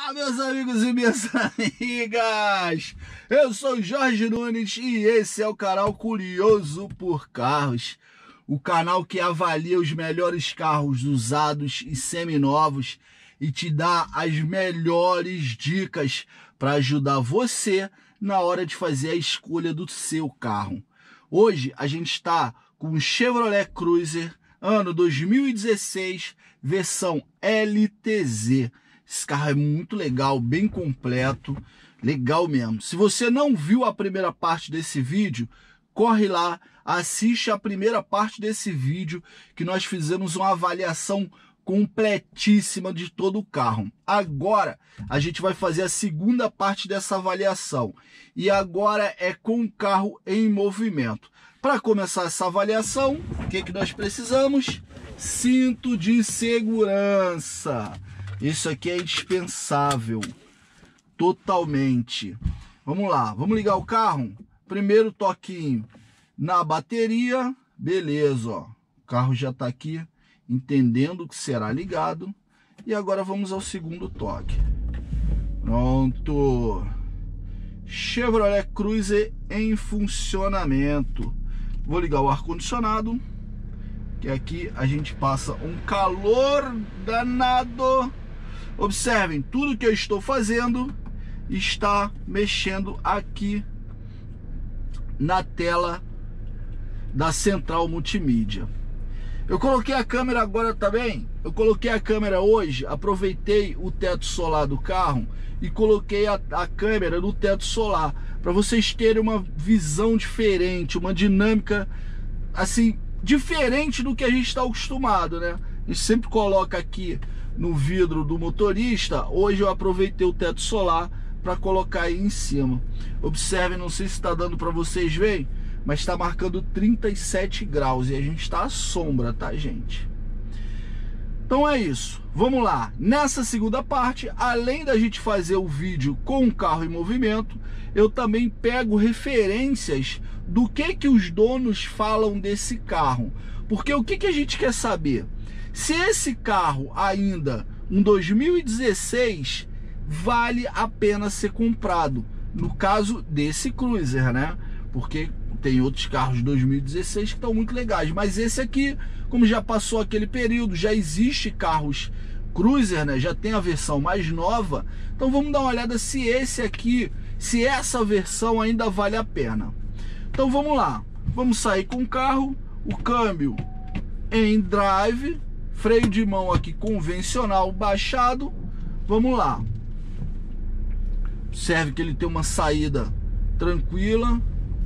Olá, meus amigos e minhas amigas! Eu sou Jorge Nunes e esse é o canal Curioso por Carros, o canal que avalia os melhores carros usados e seminovos e te dá as melhores dicas para ajudar você na hora de fazer a escolha do seu carro. Hoje a gente está com um Chevrolet Cruze ano 2016, versão LTZ. Esse carro é muito legal, bem completo, legal mesmo. Se você não viu a primeira parte desse vídeo, corre lá, assiste a primeira parte desse vídeo que nós fizemos uma avaliação completíssima de todo o carro. Agora a gente vai fazer a segunda parte dessa avaliação e agora é com o carro em movimento. Para começar essa avaliação, o que nós precisamos? Cinto de segurança. Isso aqui é indispensável, totalmente. Vamos lá, vamos ligar o carro. Primeiro toquinho na bateria, beleza, ó. O carro já está aqui entendendo que será ligado. E agora vamos ao segundo toque. Pronto. Chevrolet Cruze em funcionamento. Vou ligar o ar-condicionado, que aqui a gente passa um calor danado. Observem, tudo que eu estou fazendo está mexendo aqui na tela da central multimídia. Eu coloquei a câmera agora também. Eu coloquei a câmera hoje, aproveitei o teto solar do carro e coloquei a câmera no teto solar para vocês terem uma visão diferente, uma dinâmica assim diferente do que a gente está acostumado, né? A gente sempre coloca aqui no vidro do motorista. Hoje eu aproveitei o teto solar para colocar aí em cima. Observem, não sei se está dando para vocês verem, mas está marcando 37 graus e a gente está à sombra, tá, gente? Então é isso. Vamos lá. Nessa segunda parte, além da gente fazer o vídeo com o carro em movimento, eu também pego referências do que os donos falam desse carro. Porque o que a gente quer saber? Se esse carro ainda, um 2016, vale a pena ser comprado. No caso desse Cruiser, né? Porque tem outros carros de 2016 que estão muito legais. Mas esse aqui, como já passou aquele período, já existe carros Cruiser, né? Já tem a versão mais nova. Então vamos dar uma olhada se esse aqui, se essa versão ainda vale a pena. Então vamos lá. Vamos sair com o carro, o câmbio em drive, freio de mão aqui convencional baixado. Vamos lá. Observe que ele tem uma saída tranquila,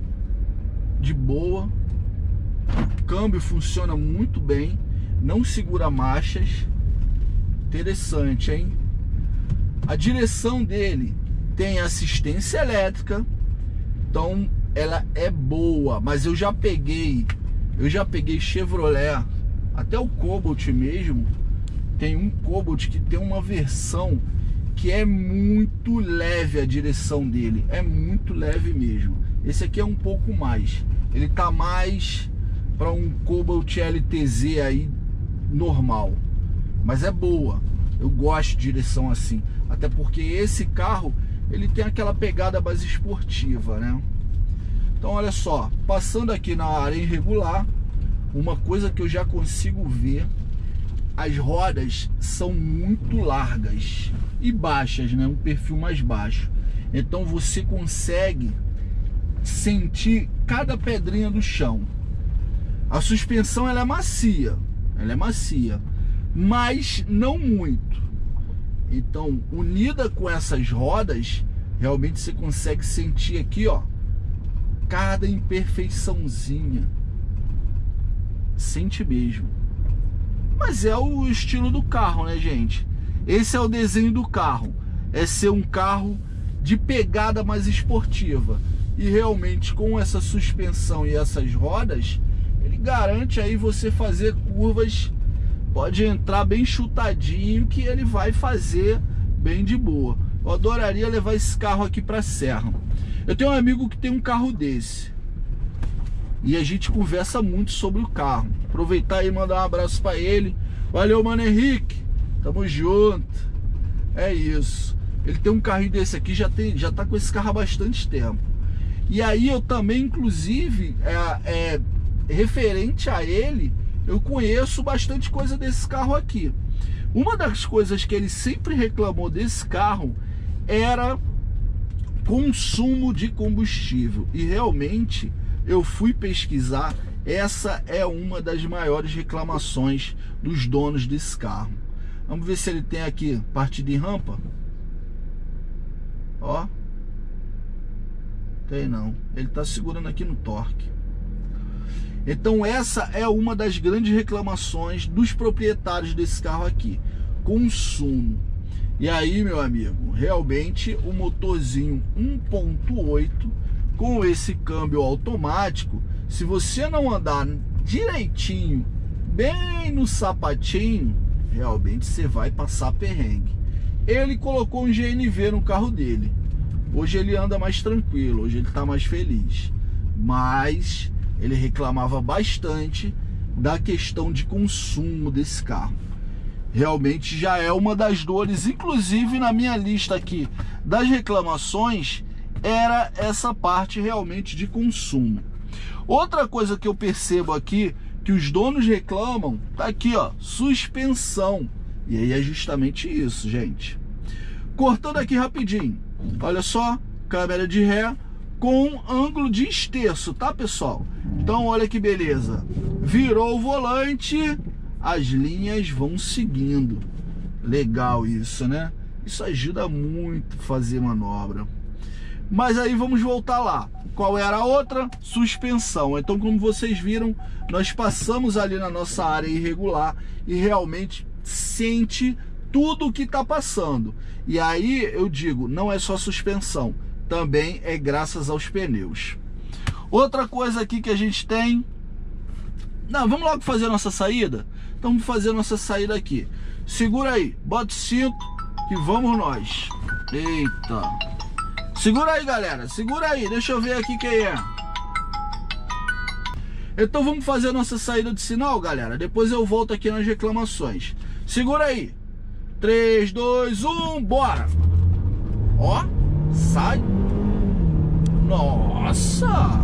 de boa. O câmbio funciona muito bem, não segura marchas. Interessante, hein? A direção dele tem assistência elétrica, então ela é boa. Mas eu já peguei Chevrolet, até o Cobalt mesmo. Tem um Cobalt que tem uma versão que é muito leve, a direção dele é muito leve mesmo. Esse aqui é um pouco mais, ele tá mais para um Cobalt LTZ aí normal, mas é boa. Eu gosto de direção assim, até porque esse carro ele tem aquela pegada mais esportiva, né? Então olha só, passando aqui na área irregular, uma coisa que eu já consigo ver: as rodas são muito largas e baixas, né? Um perfil mais baixo. Então você consegue sentir cada pedrinha do chão. A suspensão ela é macia, mas não muito. Então, unida com essas rodas, realmente você consegue sentir aqui, ó, cada imperfeiçãozinha. Sente mesmo. Mas é o estilo do carro, né, gente? Esse é o desenho do carro. É ser um carro de pegada mais esportiva. E realmente com essa suspensão e essas rodas, ele garante aí você fazer curvas. Pode entrar bem chutadinho que ele vai fazer bem de boa. Eu adoraria levar esse carro aqui para a serra. Eu tenho um amigo que tem um carro desse e a gente conversa muito sobre o carro. Aproveitar e mandar um abraço para ele. Valeu, mano Henrique, tamo junto. É isso. Ele tem um carrinho desse aqui, já tá com esse carro há bastante tempo. E aí eu também, inclusive, referente a ele, eu conheço bastante coisa desse carro aqui. Uma das coisas que ele sempre reclamou desse carro era consumo de combustível. E realmente eu fui pesquisar, essa é uma das maiores reclamações dos donos desse carro. Vamos ver se ele tem aqui partida em rampa. Ó. Tem não. Ele tá segurando aqui no torque. Então essa é uma das grandes reclamações dos proprietários desse carro aqui. Consumo. E aí, meu amigo, realmente o motorzinho 1.8 com esse câmbio automático, se você não andar direitinho, bem no sapatinho, realmente você vai passar perrengue. Ele colocou um GNV no carro dele. Hoje ele anda mais tranquilo, hoje ele tá mais feliz. Mas ele reclamava bastante da questão de consumo desse carro. Realmente já é uma das dores, inclusive na minha lista aqui das reclamações, era essa parte realmente de consumo. Outra coisa que eu percebo aqui, que os donos reclamam, tá aqui ó, suspensão. E aí é justamente isso, gente. Cortando aqui rapidinho, olha só, câmera de ré com ângulo de esterço, tá pessoal? Então olha que beleza, virou o volante, as linhas vão seguindo. Legal isso, né? Isso ajuda muito a fazer manobra. Mas aí vamos voltar lá. Qual era a outra? Suspensão. Então, como vocês viram, nós passamos ali na nossa área irregular e realmente sente tudo o que está passando. E aí eu digo, não é só suspensão, também é graças aos pneus. Outra coisa aqui que a gente tem... Não, vamos logo fazer a nossa saída? Então vamos fazer a nossa saída aqui. Segura aí, bota o cinto e vamos nós. Eita. Segura aí, galera, segura aí, deixa eu ver aqui quem é. Então vamos fazer a nossa saída de sinal, galera. Depois eu volto aqui nas reclamações. Segura aí. 3, 2, 1, bora. Ó, sai. Nossa.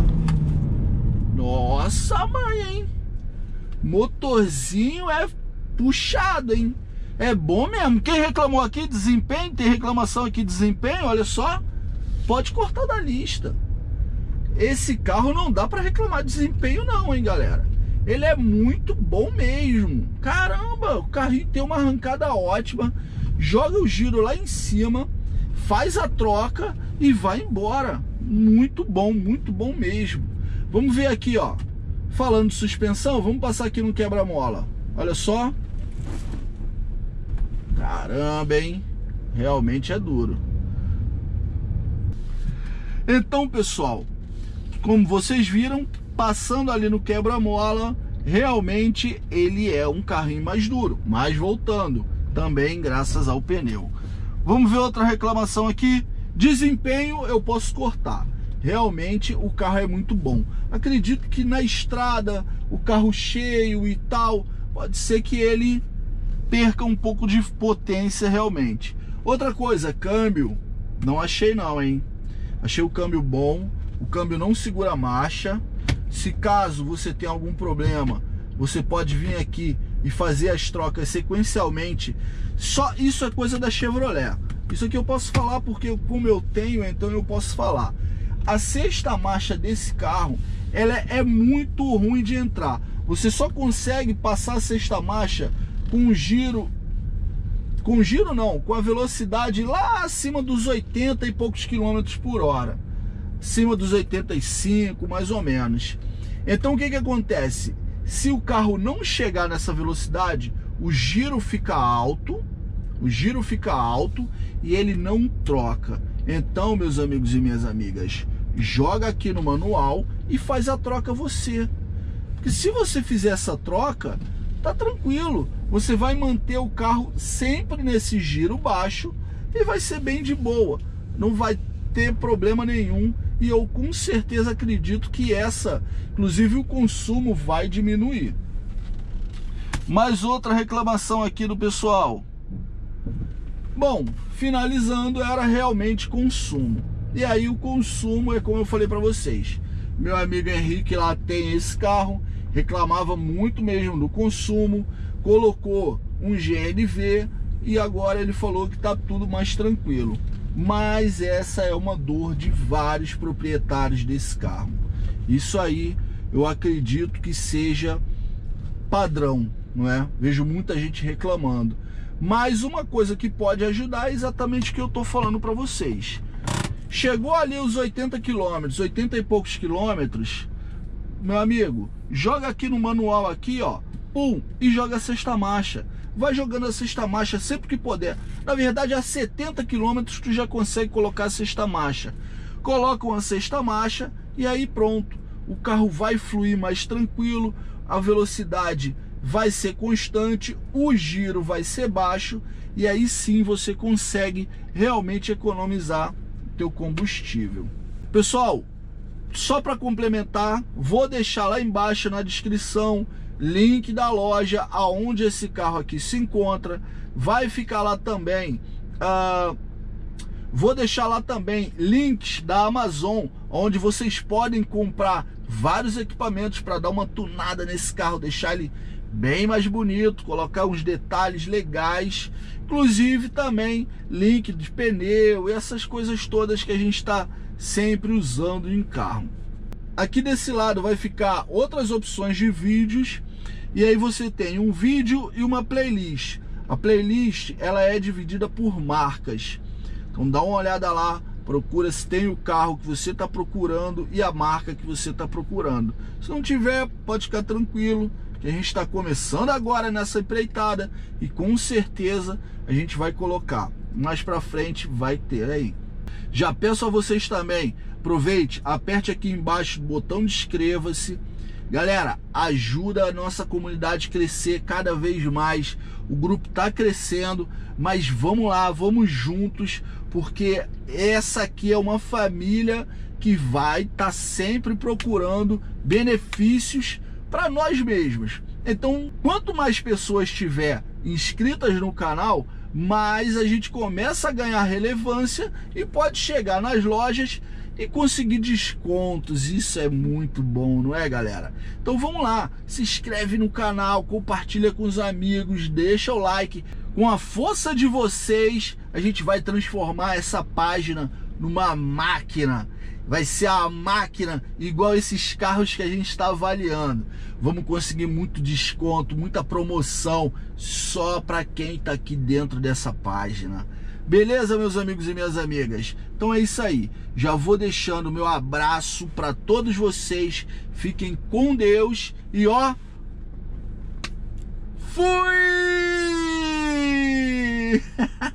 Nossa, mãe, hein? Motorzinho é puxado, hein? É bom mesmo. Quem reclamou aqui, desempenho, tem reclamação aqui, desempenho, olha só. Pode cortar da lista. Esse carro não dá para reclamar de desempenho não, hein, galera. Ele é muito bom mesmo. Caramba, o carrinho tem uma arrancada ótima. Joga o giro lá em cima, faz a troca e vai embora. Muito bom mesmo. Vamos ver aqui, ó. Falando de suspensão, vamos passar aqui no quebra-mola. Olha só. Caramba, hein? Realmente é duro. Então, pessoal, como vocês viram, passando ali no quebra-mola, realmente ele é um carrinho mais duro. Mas voltando, também graças ao pneu. Vamos ver outra reclamação aqui. Desempenho eu posso cortar. Realmente o carro é muito bom. Acredito que na estrada, o carro cheio e tal, pode ser que ele perca um pouco de potência realmente. Outra coisa, câmbio, não achei não, hein? Achei o câmbio bom, o câmbio não segura a marcha. Se caso você tenha algum problema, você pode vir aqui e fazer as trocas sequencialmente. Só isso é coisa da Chevrolet. Isso aqui eu posso falar porque como eu tenho, então eu posso falar. A sexta marcha desse carro, ela é muito ruim de entrar. Você só consegue passar a sexta marcha com giro... Com giro não, com a velocidade lá acima dos 80 e poucos quilômetros por hora. Acima dos 85, mais ou menos. Então o que que acontece? Se o carro não chegar nessa velocidade, o giro fica alto. O giro fica alto e ele não troca. Então, meus amigos e minhas amigas, joga aqui no manual e faz a troca você. Porque se você fizer essa troca, tá tranquilo. Você vai manter o carro sempre nesse giro baixo e vai ser bem de boa. Não vai ter problema nenhum. E eu com certeza acredito que inclusive o consumo vai diminuir. Mais outra reclamação aqui do pessoal. Bom, finalizando, era realmente consumo. E aí o consumo é como eu falei para vocês. Meu amigo Henrique lá tem esse carro, reclamava muito mesmo do consumo, colocou um GNV e agora ele falou que tá tudo mais tranquilo. Mas essa é uma dor de vários proprietários desse carro. Isso aí eu acredito que seja padrão, não é? Vejo muita gente reclamando. Mas uma coisa que pode ajudar é exatamente o que eu tô falando para vocês. Chegou ali os 80 quilômetros, 80 e poucos quilômetros, meu amigo, joga aqui no manual aqui, ó, pum, e joga a sexta marcha. Vai jogando a sexta marcha sempre que puder. Na verdade, a 70 quilômetros tu já consegue colocar a sexta marcha. Coloca uma sexta marcha e aí pronto. O carro vai fluir mais tranquilo, a velocidade vai ser constante, o giro vai ser baixo e aí sim você consegue realmente economizar teu combustível. Pessoal, só para complementar, vou deixar lá embaixo na descrição link da loja aonde esse carro aqui se encontra. Vai ficar lá também, vou deixar lá também links da Amazon, onde vocês podem comprar vários equipamentos para dar uma tunada nesse carro, deixar ele bem mais bonito, colocar uns detalhes legais, inclusive também link de pneu e essas coisas todas que a gente está sempre usando em carro. Aqui desse lado vai ficar outras opções de vídeos e aí você tem um vídeo e uma playlist. A playlist ela é dividida por marcas, então dá uma olhada lá, procura se tem o carro que você está procurando e a marca que você está procurando. Se não tiver, pode ficar tranquilo, que a gente está começando agora nessa empreitada e com certeza a gente vai colocar. Mais para frente vai ter aí. Já peço a vocês também, aproveite, aperte aqui embaixo o botão de inscreva-se. Galera, ajuda a nossa comunidade a crescer cada vez mais. O grupo está crescendo, mas vamos lá, vamos juntos, porque essa aqui é uma família que vai estar sempre procurando benefícios para nós mesmos. Então, quanto mais pessoas tiver inscritas no canal, mais a gente começa a ganhar relevância e pode chegar nas lojas e conseguir descontos. Isso é muito bom, não é, galera? Então vamos lá, se inscreve no canal, compartilha com os amigos, deixa o like. Com a força de vocês, a gente vai transformar essa página numa máquina. Vai ser a máquina igual esses carros que a gente está avaliando. Vamos conseguir muito desconto, muita promoção só para quem está aqui dentro dessa página. Beleza, meus amigos e minhas amigas? Então é isso aí. Já vou deixando meu abraço para todos vocês. Fiquem com Deus e ó, fui!